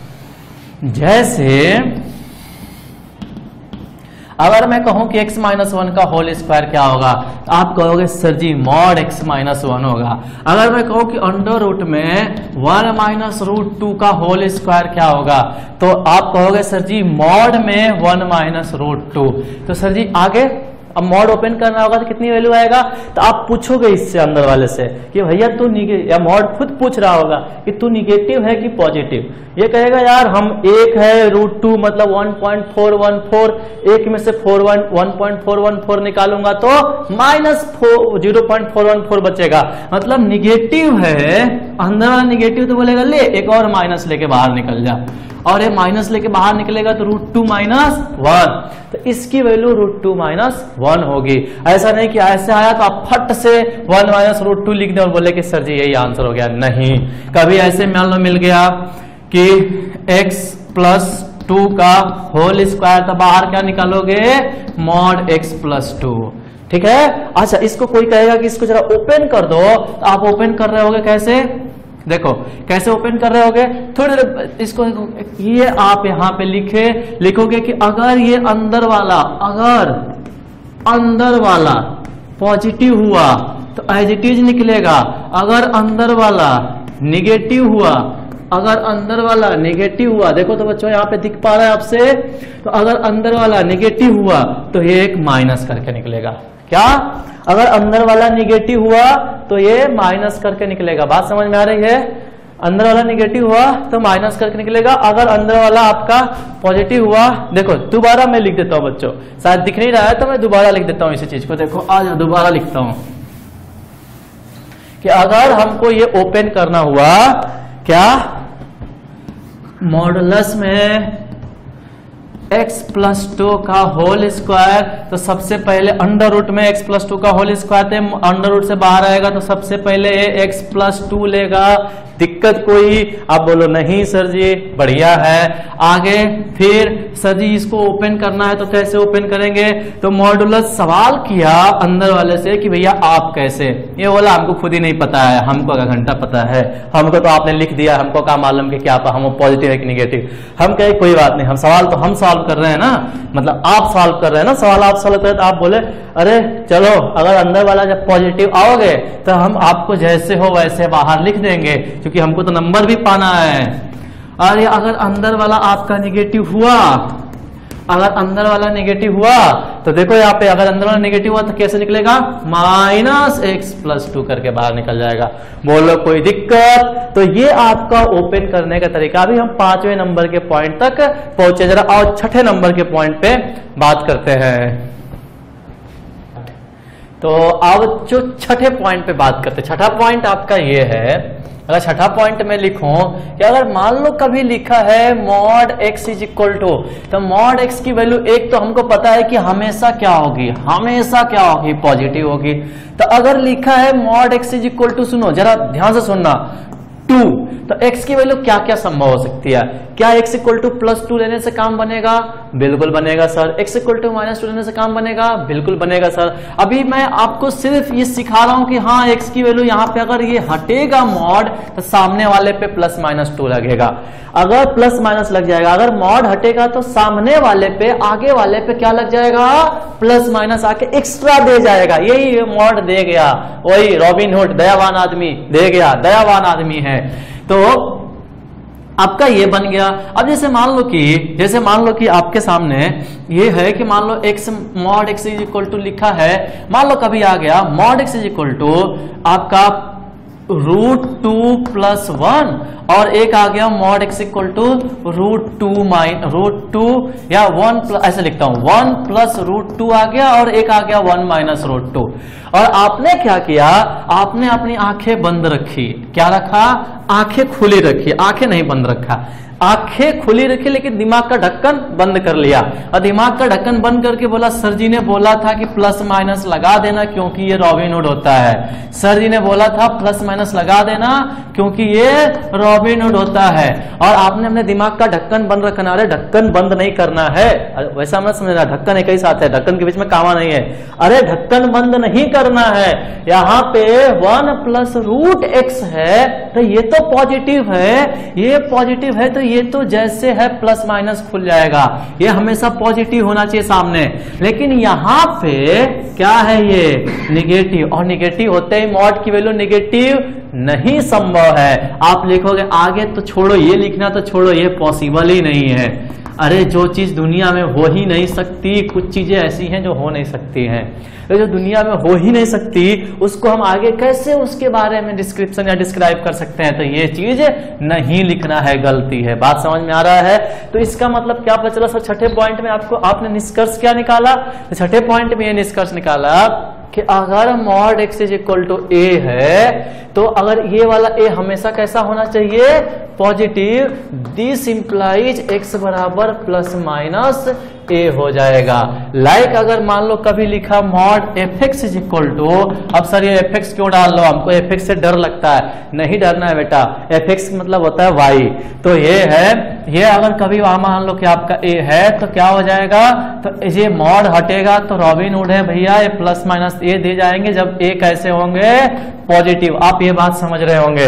जैसे अगर मैं कहूं कि x माइनस वन का होल स्क्वायर क्या होगा, आप कहोगे sir ji mod x minus one होगा। अगर मैं कहूं कि अंडर रूट में वन माइनस रूट टू का होल स्क्वायर क्या होगा, तो आप कहोगे सर जी मॉड में वन माइनस रूट टू। तो सर जी आगे अब मॉड ओपन करना होगा तो कितनी वैल्यू आएगा, तो आप पूछोगे इससे अंदर वाले से कि भैया तू निगेटिव, या मॉड खुद पूछ रहा होगा कि तू निगेटिव है कि पॉजिटिव। ये कहेगा यार हम एक है रूट टू मतलब one point four one four, एक में से four one one point four one four निकालूंगा तो minus four zero point four one four बचेगा, मतलब निगेटिव है अंदर वाला निगेटिव तो बोलेगा ले एक और माइनस लेके बाहर निकल जा, और ये माइनस लेके बाहर निकलेगा तो रूट टू माइनस वन, तो इसकी value root two minus one होगी। ऐसा नहीं कि ऐसे आया तो आप फट से वन माइनस रूट टू लिख दे और बोले कि सर जी यही आंसर हो गया। नहीं, कभी ऐसे मान लो मिल गया कि x प्लस टू का होल स्क्वायर, तो बाहर क्या निकालोगे मॉड x प्लस टू, ठीक है। अच्छा, इसको कोई कहेगा कि इसको जरा ओपन कर दो, तो आप ओपन कर रहे होगे कैसे, देखो कैसे ओपन कर रहे होगे, थोड़ी देर इसको ये आप यहां पे लिखे लिखोगे कि अगर ये अंदर वाला अगर अंदर वाला पॉजिटिव हुआ तो एज इट इज निकलेगा, अगर अंदर वाला निगेटिव हुआ अगर अंदर वाला नेगेटिव हुआ, देखो तो बच्चों यहाँ पे दिख पा रहा है आपसे, तो अगर अंदर वाला नेगेटिव हुआ तो ये एक माइनस करके निकलेगा। क्या, अगर अंदर वाला नेगेटिव हुआ तो ये माइनस करके निकलेगा। बात समझ में आ रही है, अंदर वाला नेगेटिव हुआ तो माइनस करके निकलेगा, अगर अंदर वाला आपका पॉजिटिव हुआ, देखो दोबारा मैं लिख देता हूं बच्चों, शायद दिख नहीं रहा है तो मैं दोबारा लिख देता हूं इसी चीज को, देखो आज दोबारा लिखता हूं कि अगर हमको ये ओपन करना हुआ क्या, मॉडुलस में x प्लस टू का होल स्क्वायर, तो सबसे पहले अंडर रूट में x प्लस टू का होल स्क्वायर थे, अंडर रूट से बाहर आएगा तो सबसे पहले x प्लस टू लेगा। दिक्कत कोई, आप बोलो नहीं सर जी बढ़िया है। आगे फिर सर जी इसको ओपन करना है तो कैसे ओपन करेंगे, तो मॉडुलस सवाल किया अंदर वाले से कि भैया आप कैसे, ये बोला हमको खुद ही नहीं पता है, हमको आधा घंटा पता है, हमको तो आपने लिख दिया, हमको क्या मालूम कि क्या हम पॉजिटिव है कि निगेटिव। हम कहे कोई बात नहीं, हम सवाल तो हम सॉल्व कर रहे हैं ना, मतलब आप सॉल्व कर रहे हैं ना, सवाल आप सॉल्व कर रहे हैं, तो आप बोले अरे चलो अगर अंदर वाला जब पॉजिटिव आओगे तो हम आपको जैसे हो वैसे बाहर लिख देंगे, क्योंकि हमको तो नंबर भी पाना है। अरे अगर अंदर वाला आपका नेगेटिव हुआ, अगर अंदर वाला नेगेटिव हुआ तो देखो यहाँ पे अगर अंदर वाला नेगेटिव हुआ तो कैसे निकलेगा, माइनस एक्स प्लस टू करके बाहर निकल जाएगा। बोलो कोई दिक्कत, तो ये आपका ओपन करने का तरीका। अभी हम पांचवें नंबर के पॉइंट तक पहुंचे, जरा और छठे नंबर के पॉइंट पे बात करते हैं। तो अब जो छठे पॉइंट पे बात करते हैं, छठा पॉइंट आपका ये है, अगर छठा पॉइंट में लिखूं कि अगर मान लो कभी लिखा है mod x is equal to, तो मॉड x की वैल्यू एक तो हमको पता है कि हमेशा क्या होगी, हमेशा क्या होगी, पॉजिटिव होगी। तो अगर लिखा है mod x is equal to, सुनो जरा ध्यान से सुनना, टू, तो x की वैल्यू क्या क्या संभव हो सकती है। क्या x equal to plus two लेने से काम बनेगा, बिल्कुल बनेगा sir. x equal to minus two लेने से काम बनेगा, बिल्कुल बनेगा सर। अभी मैं आपको सिर्फ ये सिखा रहा हूं कि हाँ x की वैल्यू यहाँ पे अगर ये हटेगा मॉड तो सामने वाले पे प्लस माइनस टू लगेगा, अगर प्लस माइनस लग जाएगा, अगर मॉड हटेगा तो सामने वाले पे आगे वाले पे क्या लग जाएगा, प्लस माइनस आके एक्स्ट्रा दे जाएगा। यही मॉड दे गया, वही रॉबिन हुड दयावान आदमी दे गया, दयावान आदमी है। तो आपका ये बन गया। अब जैसे मान लो कि जैसे मान लो कि आपके सामने ये है कि मान लो x mod x is equal to लिखा है, मान लो कभी आ गया mod x is equal to आपका रूट टू प्लस वन, और एक आ गया mod x equal to root two minus root two या वन प्लस, ऐसे लिखता हूं वन प्लस रूट टू आ गया, और एक आ गया वन माइनस रूट टू। और आपने क्या किया, आपने अपनी आंखें बंद रखी, क्या रखा, आंखें खुली रखी, आंखें नहीं बंद रखा, आंखें खुली रखी लेकिन दिमाग का ढक्कन बंद कर लिया। और दिमाग का ढक्कन बंद करके बोला सर जी ने बोला था कि प्लस माइनस लगा देना क्योंकि ये रॉबिन हुड होता है, सर जी ने बोला था प्लस माइनस लगा देना क्योंकि ये रॉबिन हुड होता है। और आपने अपने दिमाग का ढक्कन बंद रखना, अरे ढक्कन बंद नहीं करना है, वैसा मत समझना, ढक्कन एक ही साथ है, ढक्कन के बीच में कामा नहीं है, अरे ढक्कन बंद नहीं करना है। यहाँ पे वन प्लस रूट एक्स है तो ये तो पॉजिटिव है, ये पॉजिटिव है तो ये तो जैसे है प्लस माइनस खुल जाएगा, ये हमेशा पॉजिटिव होना चाहिए सामने। लेकिन यहां पे क्या है, ये निगेटिव, और निगेटिव होते ही मॉड की वैल्यू निगेटिव नहीं संभव है। आप लिखोगे आगे तो छोड़ो, ये लिखना तो छोड़ो, ये पॉसिबल ही नहीं है। अरे जो चीज दुनिया में हो ही नहीं सकती, कुछ चीजें ऐसी हैं जो हो नहीं सकती हैं, तो जो दुनिया में हो ही नहीं सकती उसको हम आगे कैसे उसके बारे में डिस्क्रिप्शन या डिस्क्राइब कर सकते हैं। तो ये चीज नहीं लिखना है, गलती है। बात समझ में आ रहा है। तो इसका मतलब क्या पता चला सर, छठे पॉइंट में आपको आपने निष्कर्ष क्या निकाला, तो छठे पॉइंट में ये निष्कर्ष निकाला कि अगर mod x is equal to a है तो अगर ये वाला ए हमेशा कैसा होना चाहिए, पॉजिटिव। दिस इंप्लाइज एक्स बराबर प्लस माइनस ए हो जाएगा। लाइक like अगर मान लो कभी लिखा mod f x is equal to, अब सर ये एफ एक्स क्यों डाल लो, हमको एफ एक्स से डर लगता है। नहीं डरना है बेटा, एफ एक्स मतलब होता है वाई। तो ये है, ये अगर कभी वहां मान लो कि आपका ए है तो क्या हो जाएगा, तो ये मॉड हटेगा तो रॉबिन हुड है भैया, ये प्लस माइनस ए दे जाएंगे जब ए कैसे होंगे, पॉजिटिव। आप ये बात समझ रहे होंगे।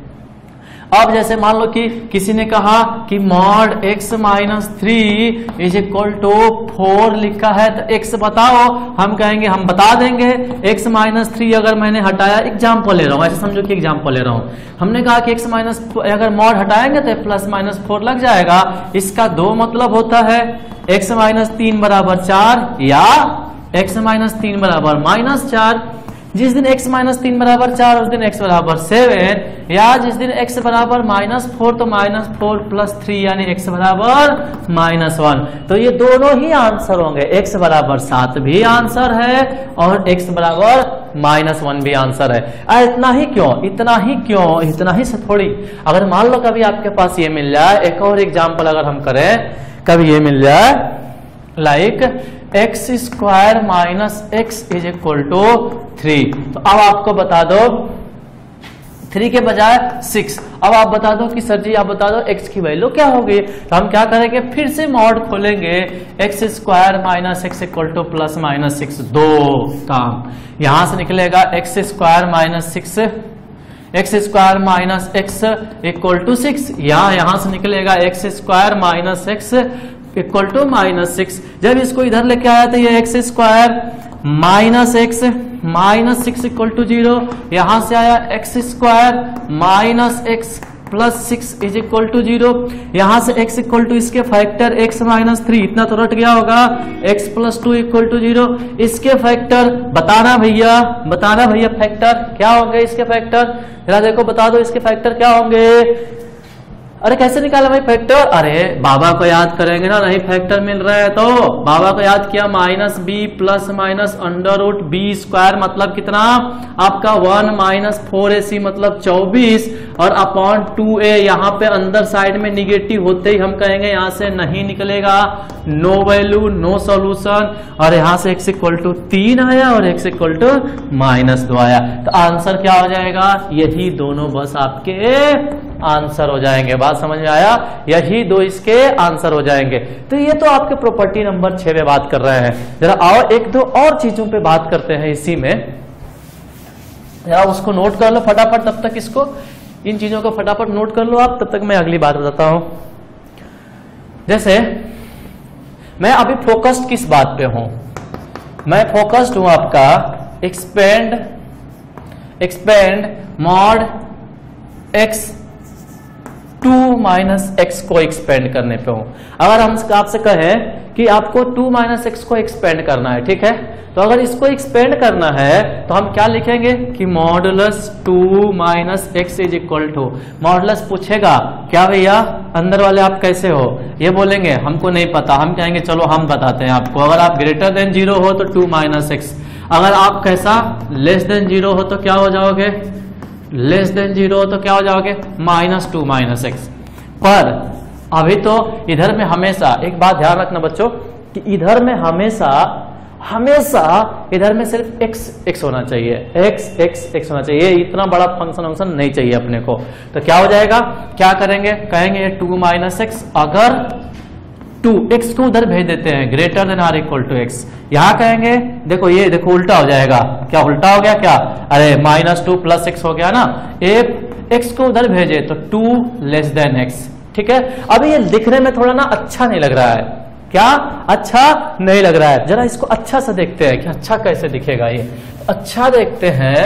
अब जैसे मान लो कि किसी ने कहा कि mod x minus three is equal to four लिखा है तो एक्स बताओ, हम कहेंगे हम बता देंगे। एक्स माइनस थ्री अगर मैंने हटाया, एग्जाम्पल ले रहा हूं, ऐसे समझो कि एग्जाम्पल ले रहा हूं, हमने कहा कि एक्स माइनस अगर मॉड हटाएंगे तो प्लस माइनस फोर लग जाएगा। इसका दो मतलब होता है, एक्स माइनस तीन बराबर चार या एक्स माइनस तीन बराबर माइनस चार। जिस दिन x माइनस तीन बराबर चार उस दिन x बराबर सेवन, या जिस दिन x बराबर माइनस फोर तो माइनस फोर प्लस थ्री यानी x बराबर माइनस वन। तो ये दोनों ही आंसर होंगे, x बराबर सात भी आंसर है और x बराबर माइनस वन भी आंसर है। आ, इतना ही क्यों, इतना ही क्यों, इतना ही से थोड़ी। अगर मान लो कभी आपके पास ये मिल जाए, एक और एग्जाम्पल अगर हम करें, कभी ये मिल जाए like x square minus x is equal to three, तो अब आपको बता दो थ्री के बजाय सिक्स। अब आप बता दो कि सर जी आप बता दो एक्स की वैल्यू क्या होगी। तो हम क्या करेंगे, फिर से मॉड खोलेंगे, x square minus x equal to plus minus six. दो काम यहां से निकलेगा, x square minus six x square minus x equal to six, या यहां से निकलेगा x square minus x equal to minus six. जब इसको इधर लेके आया तो ये x square minus x minus six equal to zero, यहां से आया x square minus x plus six is equal to zero, यहां से x इक्वल टू इसके फैक्टर x माइनस थ्री, इतना तो रट गया होगा, x plus two equal to zero. इसके फैक्टर बताना भैया, बताना भैया फैक्टर क्या होंगे इसके फैक्टर, जरा देखो बता दो इसके फैक्टर क्या होंगे। अरे कैसे निकाला भाई फैक्टर, अरे बाबा को याद करेंगे ना, नहीं फैक्टर मिल रहा है तो बाबा को याद किया, minus b plus minus under root b square मतलब कितना आपका one minus four a c मतलब चौबीस, और अपॉन टू ए, यहाँ पे अंदर साइड में निगेटिव होते ही हम कहेंगे यहाँ से नहीं निकलेगा, नो वैल्यू नो सॉल्यूशन, और यहाँ से एक्स इक्वल टू तीन आया और एक्स इक्वल टू माइनस दो आया। तो आंसर क्या हो जाएगा, यही दोनों बस आपके आंसर हो जाएंगे। बात समझ में आया, यही दो इसके आंसर हो जाएंगे। तो ये तो आपके प्रॉपर्टी नंबर छह में बात कर रहे हैं। जरा आओ एक दो और चीजों पे बात करते हैं इसी में, या उसको नोट कर लो फटाफट, तब तक इसको इन चीजों को फटाफट नोट कर लो आप, तब तक मैं अगली बात बताता हूं। जैसे मैं अभी फोकस्ड किस बात पे हूं, मैं फोकस्ड हूं आपका expand expand mod x two minus x को एक्सपेंड करने पे हूं। अगर हम आपसे कहें कि आपको टू माइनस एक्स को एक्सपेंड करना है, ठीक है, तो अगर इसको एक्सपेंड करना है तो हम क्या लिखेंगे कि modulus two minus x is equal to, modulus पूछेगा क्या भैया अंदर वाले आप कैसे हो, ये बोलेंगे हमको नहीं पता, हम कहेंगे चलो हम बताते हैं आपको। अगर आप ग्रेटर देन जीरो हो तो टू माइनस एक्स, अगर आप कैसा लेस देन जीरो हो तो क्या हो जाओगे, लेस देन जीरो तो क्या हो जाओगे माइनस टू माइनस एक्स। पर अभी तो इधर में हमेशा एक बात ध्यान रखना बच्चों कि इधर में हमेशा हमेशा इधर में सिर्फ x x होना चाहिए, x x x होना चाहिए, इतना बड़ा फंक्शन फंक्शन नहीं चाहिए अपने को। तो क्या हो जाएगा, क्या करेंगे, कहेंगे टू माइनस एक्स, अगर टू एक्स को उधर भेज देते हैं greater than or equal to x, यहां कहेंगे देखो ये देखो उल्टा हो जाएगा, क्या उल्टा हो गया क्या, अरे माइनस टू प्लस एक्स हो गया ना, एक एक्स को उधर भेजे तो टू लेस देन एक्स, ठीक है। अभी ये दिखने में थोड़ा ना अच्छा नहीं लग रहा है, क्या अच्छा नहीं लग रहा है, जरा इसको अच्छा से देखते हैं कि अच्छा कैसे दिखेगा ये, अच्छा देखते हैं।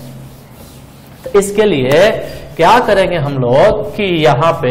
तो इसके लिए क्या करेंगे हम लोग कि यहां पे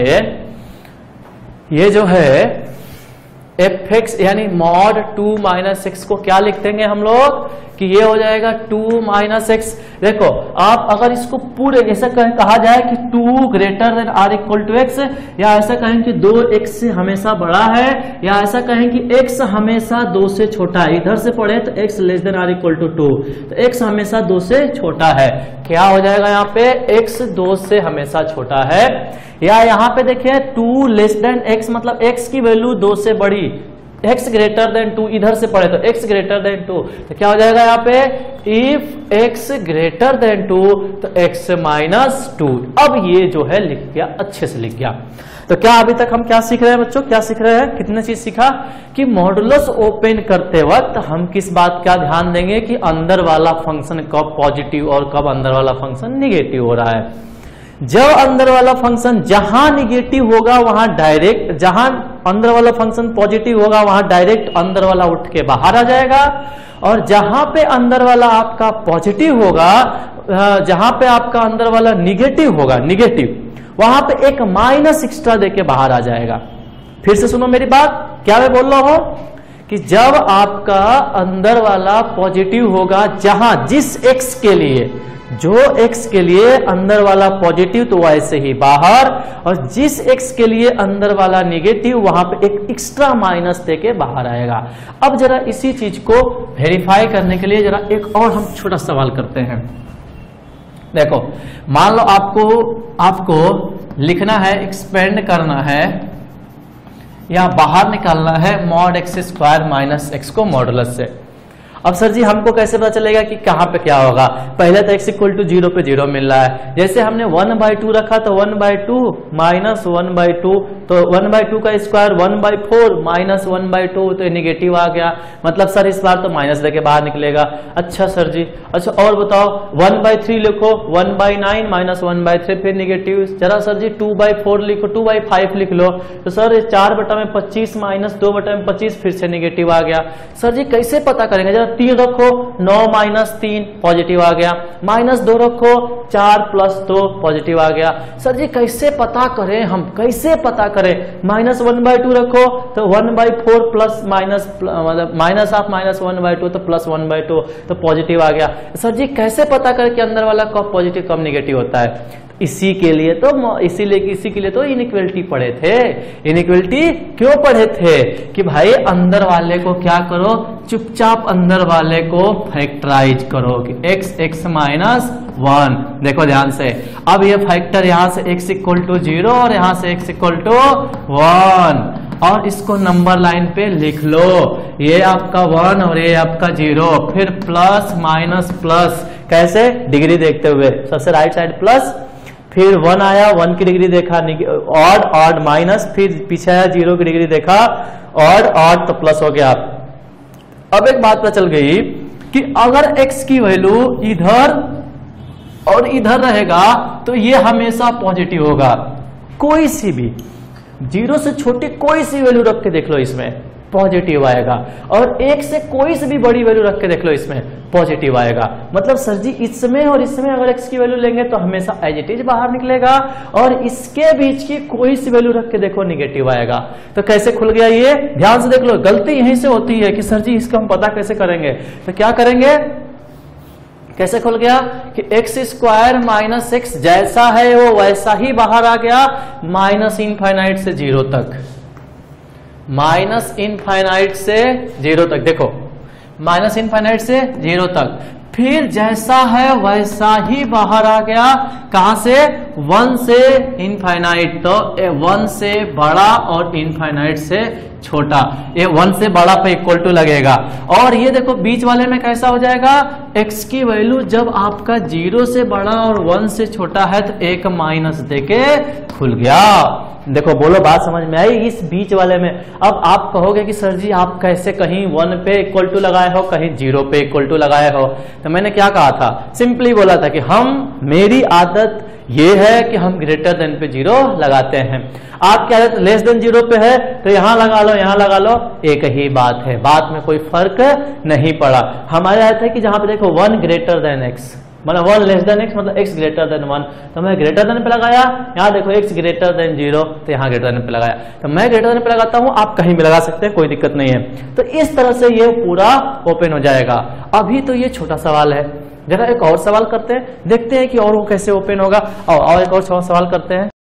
ये जो है एफ एक्स यानी मॉड टू माइनस एक्स को क्या लिख देंगे हम लोग कि ये हो जाएगा टू माइनस एक्स। देखो आप अगर इसको पूरे ऐसा कहा जाए कि two greater than or equal to x, या ऐसा कहें कि दो एक्स से हमेशा बड़ा है, या ऐसा कहें कि एक्स हमेशा दो से छोटा है। इधर से पढ़े तो x less than or equal to two, तो एक्स हमेशा दो से छोटा है। क्या हो जाएगा यहाँ पे, एक्स दो से हमेशा छोटा है। या यहाँ पे देखिए टू लेस देन एक्स मतलब एक्स की वैल्यू दो से बड़ी, x ग्रेटर देन टू, इधर से पढ़े तो x ग्रेटर देन टू, तो क्या हो जाएगा यहाँ पे, if x greater than two तो x माइनस टू। अब ये जो है लिख गया, अच्छे से लिख गया। तो क्या अभी तक हम क्या सीख रहे हैं बच्चों, क्या सीख रहे हैं, कितने चीज सीखा कि मॉडुलस ओपन करते वक्त हम किस बात का ध्यान देंगे कि अंदर वाला फंक्शन कब पॉजिटिव और कब अंदर वाला फंक्शन निगेटिव हो रहा है। जब अंदर वाला फंक्शन जहां निगेटिव होगा वहां डायरेक्ट, जहां अंदर वाला फंक्शन पॉजिटिव होगा वहां डायरेक्ट अंदर वाला उठ के बाहर आ जाएगा, और जहां पे अंदर वाला आपका पॉजिटिव होगा, जहां पे आपका अंदर वाला निगेटिव होगा, निगेटिव वहां पे एक माइनस एक्स्ट्रा देके बाहर आ जाएगा। फिर से सुनो मेरी बात, क्या मैं बोल रहा हूं कि जब आपका अंदर वाला पॉजिटिव होगा, जहां जिस एक्स के लिए, जो x के लिए अंदर वाला पॉजिटिव तो वैसे ही बाहर, और जिस x के लिए अंदर वाला नेगेटिव वहां पे एक एक्स्ट्रा माइनस देके बाहर आएगा। अब जरा इसी चीज को वेरीफाई करने के लिए जरा एक और हम छोटा सवाल करते हैं। देखो मान लो आपको आपको लिखना है, एक्सपेंड करना है या बाहर निकालना है mod x square minus x को मॉडुलस से। अब सर जी हमको कैसे पता चलेगा कि कहां पे क्या होगा, पहले तो x इक्वल टू जीरो पे जीरो मिल रहा है, जैसे हमने वन बाई टू रखा तो one by two minus one by two, तो वन बाई टू का square one by four minus one by two, तो निगेटिव आ गया, मतलब सर इस बार तो माइनस देके बाहर निकलेगा। अच्छा सर जी, अच्छा और बताओ वन बाई थ्री लिखो, one by nine minus one by three फिर निगेटिव। जरा सर जी टू बाई फोर लिखो, टू बाई फाइव लिख लो, तो सर चार बटा में पच्चीस माइनस दो बटा में पच्चीस फिर से निगेटिव आ गया। सर जी कैसे पता करेंगे, जरा तीन रखो, नौ माइनस तीन पॉजिटिव आ गया, माइनस दो रखो, चार प्लस दो पॉजिटिव आ गया। सर जी कैसे पता करें, हम कैसे पता करें, माइनस वन बाई टू रखो तो one by four plus minus मतलब minus of minus one by two तो प्लस वन बाई टू तो पॉजिटिव आ गया। सर जी कैसे पता करें कि अंदर वाला कब पॉजिटिव कब निगेटिव होता है। इसी के लिए तो इसीलिए इसी के लिए तो इनइक्वलिटी पढ़े थे। इनइक्वलिटी क्यों पढ़े थे कि भाई अंदर वाले को क्या करो, चुपचाप अंदर वाले को फैक्टराइज करो कि x x माइनस वन। देखो ध्यान से, अब ये फैक्टर यहां से x इक्वल टू जीरो और यहां से x इक्वल टू वन, और इसको नंबर लाइन पे लिख लो, ये आपका वन और ये आपका जीरो, फिर प्लस माइनस प्लस, कैसे डिग्री देखते हुए, सबसे राइट साइड प्लस, फिर वन आया, वन की डिग्री देखा ऑड, ऑड माइनस, फिर पीछे आया जीरो की डिग्री देखा ऑड, ऑड तो प्लस हो गया। अब एक बात पता चल गई कि अगर x की वैल्यू इधर और इधर रहेगा तो ये हमेशा पॉजिटिव होगा, कोई सी भी जीरो से छोटी कोई सी वैल्यू रख के देख लो इसमें पॉजिटिव आएगा, और एक से कोई से भी बड़ी वैल्यू रख के देख लो इसमें पॉजिटिव आएगा। मतलब सर जी इसमें और इसमें अगर x की वैल्यू लेंगे तो हमेशा एज इट इज बाहर निकलेगा, और इसके बीच की कोई सी वैल्यू रख के देखो निगेटिव आएगा। तो कैसे खुल गया ये, ध्यान से देख लो। गलती यहीं से होती है कि सर जी इसका हम पता कैसे करेंगे, तो क्या करेंगे, कैसे खुल गया कि एक्स स्क्वायर माइनस एक्स जैसा है वो वैसा ही बाहर आ गया, माइनस इनफाइनाइट से जीरो तक, माइनस इनफाइनाइट से जीरो तक, देखो माइनस इनफाइनाइट से जीरो तक, फिर जैसा है वैसा ही बाहर आ गया, कहां से, वन से इनफाइनाइट, तो वन से बड़ा और इनफाइनाइट से छोटा, ये वन से बड़ा पे इक्वल टू लगेगा। और ये देखो बीच वाले में कैसा हो जाएगा, x की वैल्यू जब आपका जीरो से बड़ा और वन से छोटा है तो एक माइनस देके खुल गया। देखो बोलो बात समझ में आई इस बीच वाले में। अब आप कहोगे कि सर जी आप कैसे कहीं वन पे इक्वल टू लगाए हो, कहीं जीरो पे इक्वल टू लगाए हो, तो मैंने क्या कहा था, सिंपली बोला था कि हम, मेरी आदत ये है कि हम ग्रेटर देन पे जीरो लगाते हैं। आप क्या आदत लेस देन जीरो पे है तो यहां लगा लो यहां लगा लो, एक ही बात है, बात में कोई फर्क नहीं पड़ा। हमारी आदत है कि जहां पे देखो वन ग्रेटर देन एक्स, मतलब वन लेस देन एक्स मतलब एक्स ग्रेटर देन वन, तो मैं ग्रेटर देन पे लगाया, यहाँ देखो एक्स ग्रेटर देन जीरो, तो यहाँ ग्रेटर देन पे लगाया, तो मैं ग्रेटर देन पे लगाता हूँ, आप कहीं भी लगा सकते हैं, कोई दिक्कत नहीं है। तो इस तरह से ये पूरा ओपन हो जाएगा। अभी तो ये छोटा सवाल है, जरा एक और सवाल करते हैं, देखते हैं कि और वो कैसे ओपन होगा, और, और एक और सवाल करते हैं।